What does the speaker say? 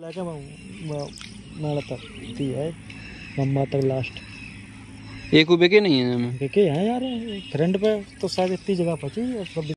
मम्मा तक लास्ट एक बिके नहीं है बिके हैं यार फ्रंट पे तो शायद इतनी जगह बची।